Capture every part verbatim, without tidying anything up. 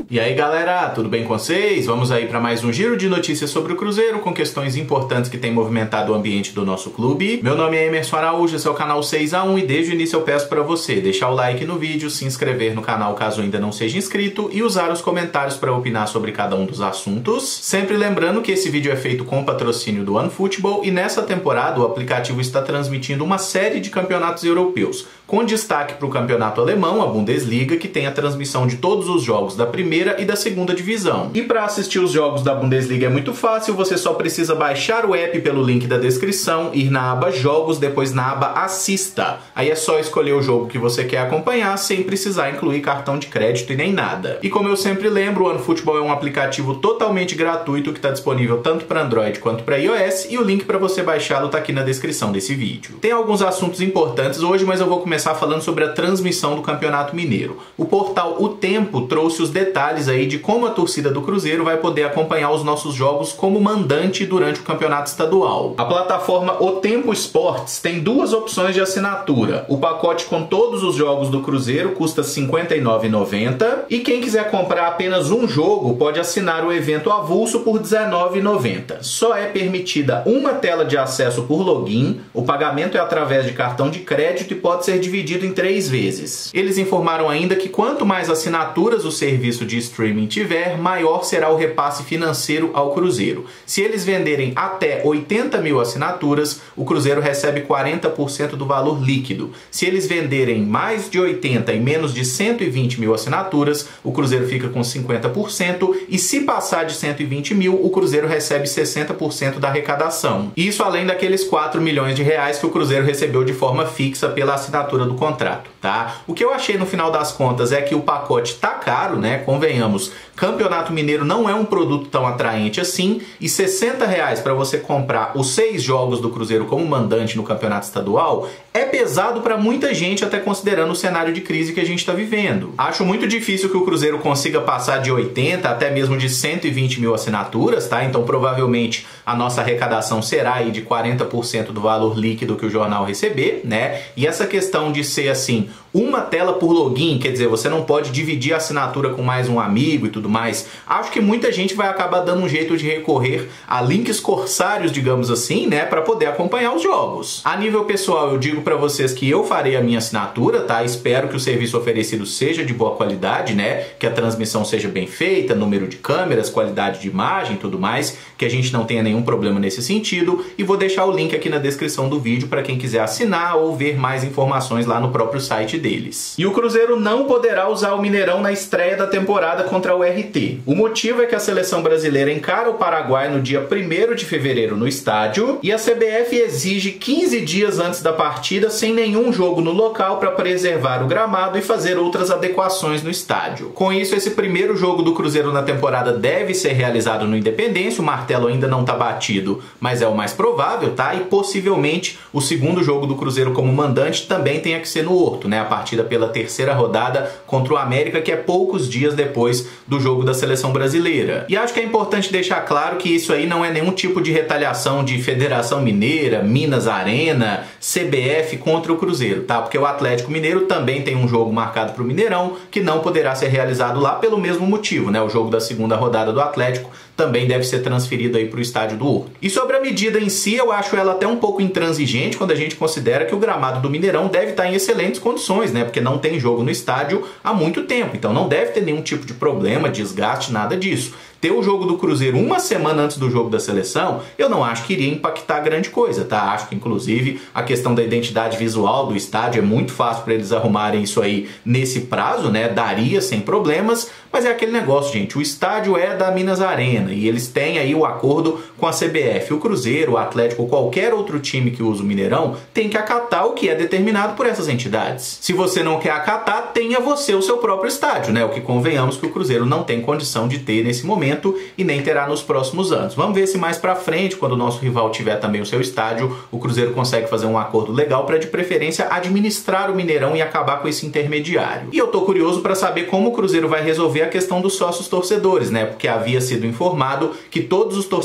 E aí galera, tudo bem com vocês? Vamos aí para mais um giro de notícias sobre o Cruzeiro com questões importantes que têm movimentado o ambiente do nosso clube. Meu nome é Emerson Araújo, esse é o canal seis a um e desde o início eu peço para você deixar o like no vídeo, se inscrever no canal caso ainda não seja inscrito e usar os comentários para opinar sobre cada um dos assuntos. Sempre lembrando que esse vídeo é feito com patrocínio do OneFootball e nessa temporada o aplicativo está transmitindo uma série de campeonatos europeus, com destaque para o campeonato alemão, a Bundesliga, que tem a transmissão de todos os jogos da primeira e da segunda divisão. E para assistir os jogos da Bundesliga é muito fácil, você só precisa baixar o app pelo link da descrição, ir na aba Jogos, depois na aba Assista. Aí é só escolher o jogo que você quer acompanhar, sem precisar incluir cartão de crédito e nem nada. E como eu sempre lembro, o OneFootball é um aplicativo totalmente gratuito que está disponível tanto para Android quanto para iOS, e o link para você baixá-lo está aqui na descrição desse vídeo. Tem alguns assuntos importantes hoje, mas eu vou começar falando sobre a transmissão do Campeonato Mineiro. O portal O Tempo trouxe os detalhes aí de como a torcida do Cruzeiro vai poder acompanhar os nossos jogos como mandante durante o campeonato estadual. A plataforma O Tempo Esportes tem duas opções de assinatura. O pacote com todos os jogos do Cruzeiro custa cinquenta e nove reais e noventa centavos e quem quiser comprar apenas um jogo pode assinar o evento avulso por dezenove reais e noventa centavos. Só é permitida uma tela de acesso por login, o pagamento é através de cartão de crédito e pode ser dividido em três vezes. Eles informaram ainda que quanto mais assinaturas o serviço de streaming tiver, maior será o repasse financeiro ao Cruzeiro. Se eles venderem até oitenta mil assinaturas, o Cruzeiro recebe quarenta por cento do valor líquido. Se eles venderem mais de oitenta e menos de cento e vinte mil assinaturas, o Cruzeiro fica com cinquenta por cento e se passar de cento e vinte mil, o Cruzeiro recebe sessenta por cento da arrecadação. Isso além daqueles quatro milhões de reais que o Cruzeiro recebeu de forma fixa pela assinatura do contrato, tá? O que eu achei no final das contas é que o pacote tá caro, né? Convenhamos, Campeonato Mineiro não é um produto tão atraente assim, e sessenta reais para você comprar os seis jogos do Cruzeiro como mandante no campeonato estadual é pesado para muita gente, até considerando o cenário de crise que a gente está vivendo. Acho muito difícil que o Cruzeiro consiga passar de oitenta até mesmo de cento e vinte mil assinaturas, tá? Então provavelmente a nossa arrecadação será aí de quarenta por cento do valor líquido que o jornal receber, né? E essa questão de ser assim, uma tela por login, quer dizer, você não pode dividir a assinatura com mais um amigo e tudo mais. Acho que muita gente vai acabar dando um jeito de recorrer a links corsários, digamos assim, né, para poder acompanhar os jogos. A nível pessoal, eu digo para vocês que eu farei a minha assinatura, tá? Espero que o serviço oferecido seja de boa qualidade, né? Que a transmissão seja bem feita, número de câmeras, qualidade de imagem e tudo mais, que a gente não tenha nenhum problema nesse sentido. E vou deixar o link aqui na descrição do vídeo para quem quiser assinar ou ver mais informações lá no próprio site deles. E o Cruzeiro não poderá usar o Mineirão na estreia da temporada contra o R T. O motivo é que a seleção brasileira encara o Paraguai no dia primeiro de fevereiro no estádio e a C B F exige quinze dias antes da partida sem nenhum jogo no local para preservar o gramado e fazer outras adequações no estádio. Com isso, esse primeiro jogo do Cruzeiro na temporada deve ser realizado no Independência. O martelo ainda não está batido, mas é o mais provável, tá? E possivelmente o segundo jogo do Cruzeiro como mandante também tenha que ser no Horto, né? A partida pela terceira rodada contra o América, que é poucos dias depois do jogo da seleção brasileira. E acho que é importante deixar claro que isso aí não é nenhum tipo de retaliação de Federação Mineira, Minas Arena, C B F contra o Cruzeiro, tá? Porque o Atlético Mineiro também tem um jogo marcado para o Mineirão que não poderá ser realizado lá pelo mesmo motivo, né? O jogo da segunda rodada do Atlético também deve ser transferido aí para o estádio do Horto. E sobre a medida em si, eu acho ela até um pouco intransigente quando a gente considera que o gramado do Mineirão deve estar em excelentes condições, né? Porque não tem jogo no estádio há muito tempo, então não deve ter nenhum tipo de problema, desgaste, nada disso. Ter o jogo do Cruzeiro uma semana antes do jogo da seleção, eu não acho que iria impactar grande coisa, tá? Acho que, inclusive, a questão da identidade visual do estádio é muito fácil para eles arrumarem isso aí nesse prazo, né? Daria sem problemas, mas é aquele negócio, gente, o estádio é da Minas Arena e eles têm aí o acordo com a C B F. O Cruzeiro, o Atlético ou qualquer outro time que usa o Mineirão tem que acatar o que é determinado por essas entidades. Se você não quer acatar, tenha você o seu próprio estádio, né? O que convenhamos que o Cruzeiro não tem condição de ter nesse momento e nem terá nos próximos anos. Vamos ver se mais pra frente, quando o nosso rival tiver também o seu estádio, o Cruzeiro consegue fazer um acordo legal para de preferência administrar o Mineirão e acabar com esse intermediário. E eu tô curioso para saber como o Cruzeiro vai resolver a questão dos sócios torcedores, né? Porque havia sido informado que todos os torcedores que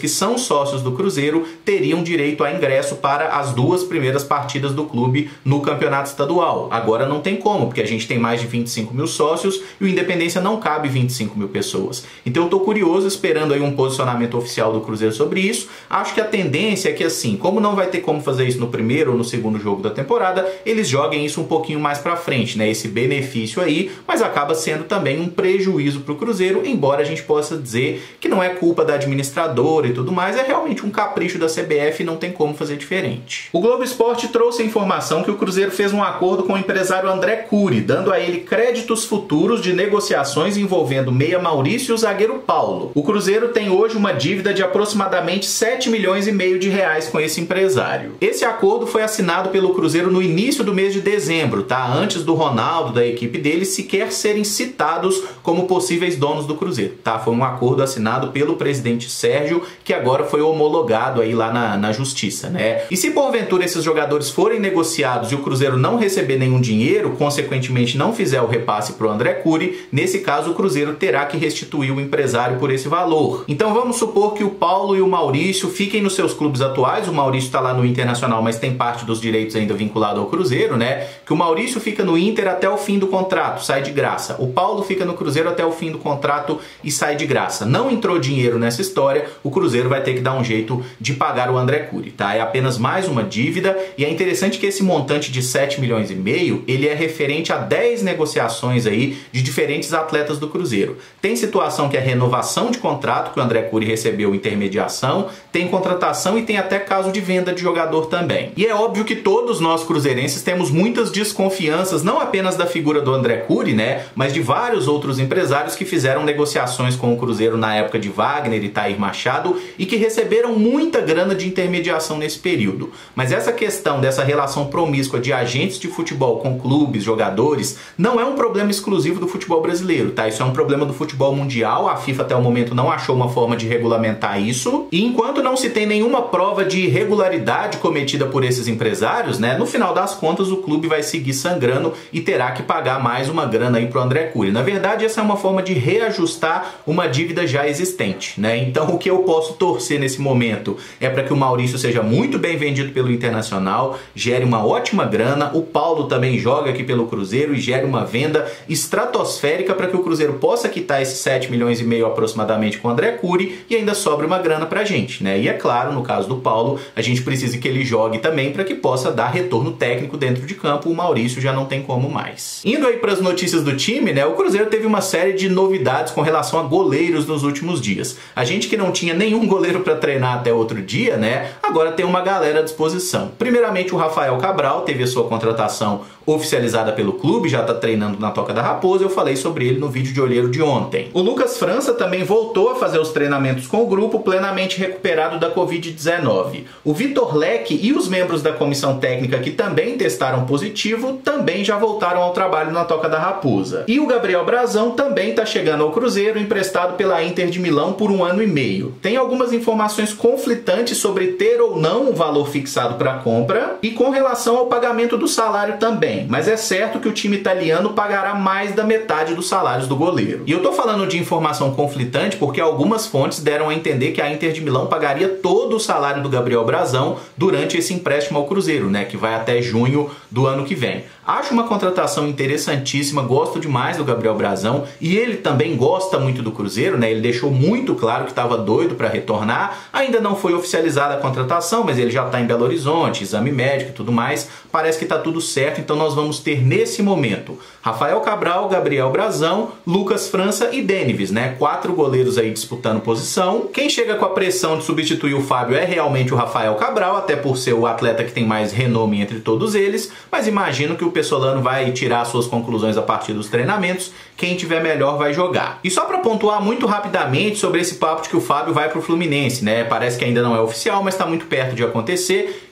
que são sócios do Cruzeiro teriam direito a ingresso para as duas primeiras partidas do clube no campeonato estadual. Agora não tem como, porque a gente tem mais de vinte e cinco mil sócios e o Independência não cabe vinte e cinco mil pessoas. Então eu tô curioso, esperando aí um posicionamento oficial do Cruzeiro sobre isso. Acho que a tendência é que, assim, como não vai ter como fazer isso no primeiro ou no segundo jogo da temporada, eles joguem isso um pouquinho mais pra frente, né? Esse benefício aí, mas acaba sendo também um prejuízo pro Cruzeiro, embora a gente possa dizer que não é culpa da administradora e tudo mais, é realmente um capricho da C B F e não tem como fazer diferente. O Globo Esporte trouxe a informação que o Cruzeiro fez um acordo com o empresário André Cury, dando a ele créditos futuros de negociações envolvendo meia Maurício e o zagueiro Paulo. O Cruzeiro tem hoje uma dívida de aproximadamente sete milhões e meio de reais com esse empresário. Esse acordo foi assinado pelo Cruzeiro no início do mês de dezembro, tá? Antes do Ronaldo, da equipe dele, sequer serem citados como possíveis donos do Cruzeiro, tá? Foi um acordo assinado pelo presidente Sérgio, que agora foi homologado aí lá na, na justiça, né? E se porventura esses jogadores forem negociados e o Cruzeiro não receber nenhum dinheiro, consequentemente não fizer o repasse para o André Cury, nesse caso o Cruzeiro terá que restituir o empresário por esse valor. Então vamos supor que o Paulo e o Maurício fiquem nos seus clubes atuais. O Maurício está lá no Internacional, mas tem parte dos direitos ainda vinculado ao Cruzeiro, né? Que o Maurício fica no Inter até o fim do contrato, sai de graça. O Paulo fica no Cruzeiro até o fim do contrato e sai de graça. Não entrou dinheiro nessa história, o Cruzeiro vai ter que dar um jeito de pagar o André Cury, tá? É apenas mais uma dívida e é interessante que esse montante de sete milhões e meio, ele é referente a dez negociações aí de diferentes atletas do Cruzeiro. Tem situação que é renovação de contrato, que o André Cury recebeu intermediação, tem contratação e tem até caso de venda de jogador também. E é óbvio que todos nós cruzeirenses temos muitas desconfianças, não apenas da figura do André Cury, né, mas de vários outros empresários que fizeram negociações com o Cruzeiro na época de Wagner e Tair Machado e que receberam muita grana de intermediação nesse período. Mas essa questão dessa relação promíscua de agentes de futebol com clubes, jogadores, não é um problema exclusivo do futebol brasileiro, tá? Isso é um problema do futebol mundial. A FIFA até o momento não achou uma forma de regulamentar isso. E enquanto não se tem nenhuma prova de irregularidade cometida por esses empresários, né, no final das contas o clube vai seguir sangrando e terá que pagar mais uma grana aí pro André Cury. Na verdade, essa é uma forma de reajustar uma dívida já existente, né? Então o que eu posso torcer nesse momento é para que o Maurício seja muito bem vendido pelo Internacional, gere uma ótima grana, o Paulo também joga aqui pelo Cruzeiro e gere uma venda estratosférica para que o Cruzeiro possa quitar esses sete milhões e meio aproximadamente com o André Cury e ainda sobra uma grana pra gente, né? E é claro, no caso do Paulo, a gente precisa que ele jogue também para que possa dar retorno técnico dentro de campo. O Maurício já não tem como mais. Indo aí para as notícias do time, né? O Cruzeiro teve uma série de novidades com relação a goleiros nos últimos dias. A gente que não tinha nenhum goleiro para treinar até outro dia, né? Agora tem uma galera à disposição. Primeiramente o Rafael Cabral teve a sua contratação oficializada pelo clube, já está treinando na Toca da Raposa, eu falei sobre ele no vídeo de olheiro de ontem. O Lucas França também voltou a fazer os treinamentos com o grupo, plenamente recuperado da covid dezenove. O Vitor Leque e os membros da comissão técnica que também testaram positivo, também já voltaram ao trabalho na Toca da Raposa. E o Gabriel Brazão também está chegando ao Cruzeiro, emprestado pela Inter de Milão por um ano e meio. Tem algumas informações conflitantes sobre ter ou não um valor fixado para a compra e com relação ao pagamento do salário também. Mas é certo que o time italiano pagará mais da metade dos salários do goleiro. E eu tô falando de informação conflitante porque algumas fontes deram a entender que a Inter de Milão pagaria todo o salário do Gabriel Brazão durante esse empréstimo ao Cruzeiro, né, que vai até junho do ano que vem. Acho uma contratação interessantíssima, gosto demais do Gabriel Brazão e ele também gosta muito do Cruzeiro, né? Ele deixou muito claro que estava doido para retornar. Ainda não foi oficializada a contratação, mas ele já está em Belo Horizonte, exame médico e tudo mais. Parece que está tudo certo, então nós vamos ter nesse momento Rafael Cabral, Gabriel Brazão, Lucas França e Denives, né? Quatro goleiros aí disputando posição. Quem chega com a pressão de substituir o Fábio é realmente o Rafael Cabral, até por ser o atleta que tem mais renome entre todos eles, mas imagino que o Pessolano vai tirar suas conclusões a partir dos treinamentos. Quem tiver melhor vai jogar. E só para pontuar muito rapidamente sobre esse papo de que o Fábio vai para o Fluminense, né? Parece que ainda não é oficial, mas está muito perto de acontecer.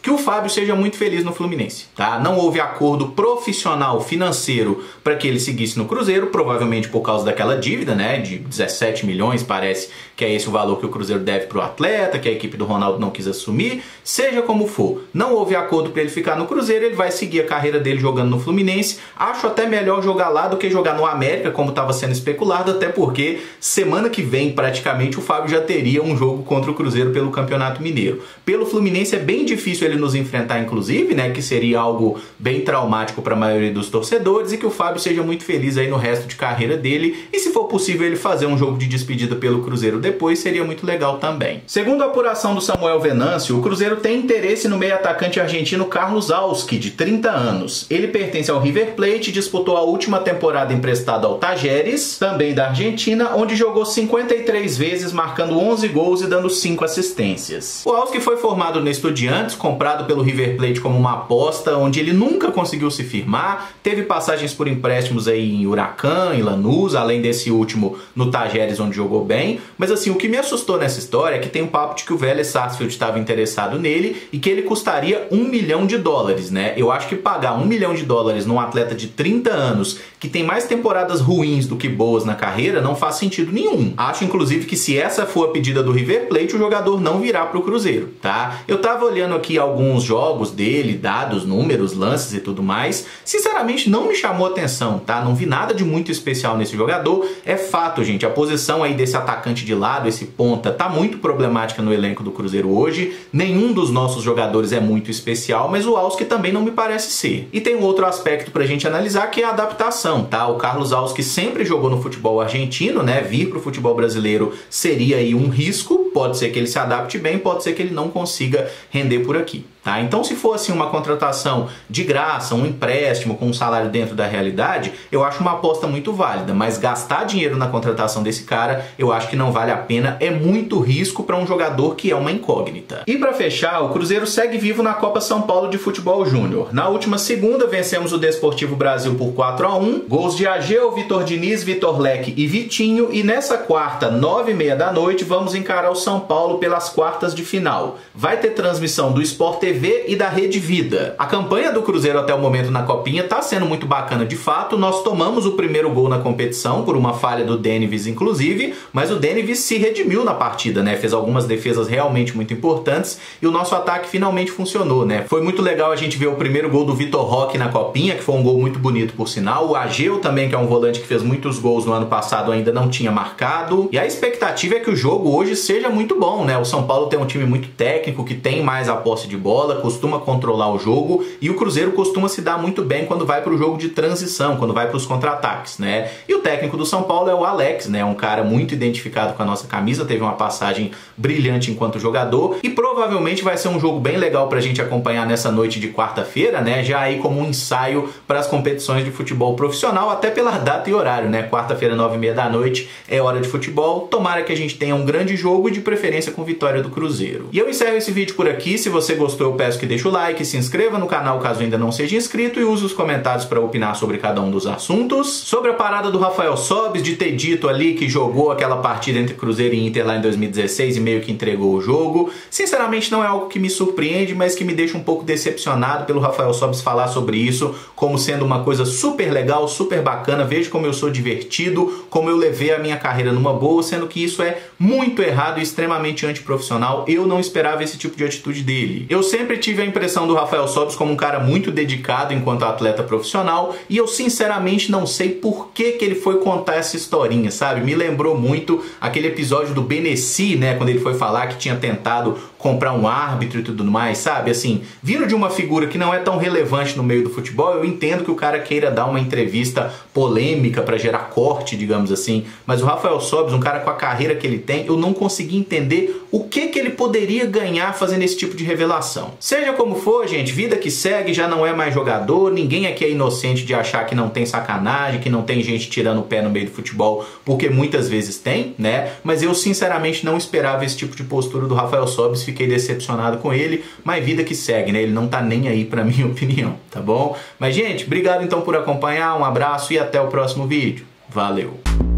que o Fábio seja muito feliz no Fluminense, tá? Não houve acordo profissional financeiro para que ele seguisse no Cruzeiro, provavelmente por causa daquela dívida, né, de dezessete milhões, parece que é esse o valor que o Cruzeiro deve para o atleta, que a equipe do Ronaldo não quis assumir. Seja como for, não houve acordo para ele ficar no Cruzeiro, ele vai seguir a carreira dele jogando no Fluminense. Acho até melhor jogar lá do que jogar no América, como estava sendo especulado, até porque semana que vem, praticamente, o Fábio já teria um jogo contra o Cruzeiro pelo Campeonato Mineiro. Pelo Fluminense é bem difícil ele nos enfrentar, inclusive, né, que seria algo bem traumático para a maioria dos torcedores, e que o Fábio seja muito feliz aí no resto de carreira dele, e se for possível ele fazer um jogo de despedida pelo Cruzeiro depois, seria muito legal também. Segundo a apuração do Samuel Venâncio, o Cruzeiro tem interesse no meio atacante argentino Carlos Auski, de trinta anos. Ele pertence ao River Plate e disputou a última temporada emprestado ao Tajeres, também da Argentina, onde jogou cinquenta e três vezes, marcando onze gols e dando cinco assistências. O Auski foi formado no Estudiantes, comprado pelo River Plate como uma aposta, onde ele nunca conseguiu se firmar, teve passagens por empréstimos aí em Huracan, em Lanús, além desse último no Tajeres, onde jogou bem. Mas assim, o que me assustou nessa história é que tem um papo de que o Vélez Sarsfield estava interessado nele e que ele custaria um milhão de dólares, né? Eu acho que pagar um milhão de dólares num atleta de trinta anos, que tem mais temporadas ruins do que boas na carreira, não faz sentido nenhum. Acho, inclusive, que se essa for a pedida do River Plate, o jogador não virá pro Cruzeiro, tá? Eu tava olhando aqui alguns jogos dele, dados, números, lances e tudo mais. Sinceramente, não me chamou atenção, tá? Não vi nada de muito especial nesse jogador. É fato, gente, a posição aí desse atacante de lado, esse ponta, tá muito problemática no elenco do Cruzeiro hoje. Nenhum dos nossos jogadores é muito especial, mas o Auski também não me parece ser. E tem um outro aspecto pra gente analisar, que é a adaptação, tá? O Carlos Auski sempre jogou no futebol argentino, né? Vir pro futebol brasileiro seria aí um risco. Pode ser que ele se adapte bem, pode ser que ele não consiga render por aqui. Tá? Então, se for assim uma contratação de graça, um empréstimo com um salário dentro da realidade, eu acho uma aposta muito válida, mas gastar dinheiro na contratação desse cara, eu acho que não vale a pena, é muito risco para um jogador que é uma incógnita. E para fechar, o Cruzeiro segue vivo na Copa São Paulo de Futebol Júnior. Na última segunda, vencemos o Desportivo Brasil por quatro a um, gols de Ageu, Vitor Diniz, Vitor Leque e Vitinho, e nessa quarta, nove e meia da noite, vamos encarar o São Paulo pelas quartas de final. Vai ter transmissão do Sport T V e da Rede Vida. A campanha do Cruzeiro até o momento na Copinha tá sendo muito bacana de fato. Nós tomamos o primeiro gol na competição, por uma falha do Denivis inclusive, mas o Denivis se redimiu na partida, né? Fez algumas defesas realmente muito importantes e o nosso ataque finalmente funcionou, né? Foi muito legal a gente ver o primeiro gol do Vitor Roque na Copinha, que foi um gol muito bonito por sinal. O Ageu também, que é um volante que fez muitos gols no ano passado, ainda não tinha marcado. E a expectativa é que o jogo hoje seja muito bom, né? O São Paulo tem um time muito técnico, que tem mais a posse de bola, costuma controlar o jogo, e o Cruzeiro costuma se dar muito bem quando vai para o jogo de transição, quando vai para os contra-ataques, né? E o técnico do São Paulo é o Alex, né? Um cara muito identificado com a nossa camisa, teve uma passagem brilhante enquanto jogador, e provavelmente vai ser um jogo bem legal pra gente acompanhar nessa noite de quarta-feira, né? Já aí como um ensaio para as competições de futebol profissional, até pela data e horário, né? Quarta-feira, nove e meia da noite, é hora de futebol. Tomara que a gente tenha um grande jogo e de preferência com vitória do Cruzeiro. E eu encerro esse vídeo por aqui. Se você gostou, eu peço que deixe o like, se inscreva no canal caso ainda não seja inscrito e use os comentários para opinar sobre cada um dos assuntos. Sobre a parada do Rafael Sobis, de ter dito ali que jogou aquela partida entre Cruzeiro e Inter lá em dois mil e dezesseis e meio que entregou o jogo. Sinceramente não é algo que me surpreende, mas que me deixa um pouco decepcionado pelo Rafael Sobis falar sobre isso como sendo uma coisa super legal, super bacana. Veja como eu sou divertido, como eu levei a minha carreira numa boa, sendo que isso é muito errado e extremamente antiprofissional. Eu não esperava esse tipo de atitude dele. Eu sempre tive a impressão do Rafael Sobis como um cara muito dedicado enquanto atleta profissional, e eu sinceramente não sei por que que ele foi contar essa historinha, sabe? Me lembrou muito aquele episódio do Benessi, né? Quando ele foi falar que tinha tentado comprar um árbitro e tudo mais, sabe? Assim, vindo de uma figura que não é tão relevante no meio do futebol, eu entendo que o cara queira dar uma entrevista polêmica para gerar corte, digamos assim, mas o Rafael Sobis, um cara com a carreira que ele tem, eu não consegui entender o que que ele poderia ganhar fazendo esse tipo de revelação. Seja como for, gente, vida que segue, já não é mais jogador, ninguém aqui é inocente de achar que não tem sacanagem, que não tem gente tirando o pé no meio do futebol, porque muitas vezes tem, né? Mas eu sinceramente não esperava esse tipo de postura do Rafael Sobis, fiquei decepcionado com ele, mas vida que segue, né? Ele não tá nem aí pra minha opinião, tá bom? Mas, gente, obrigado então por acompanhar, um abraço e até o próximo vídeo. Valeu!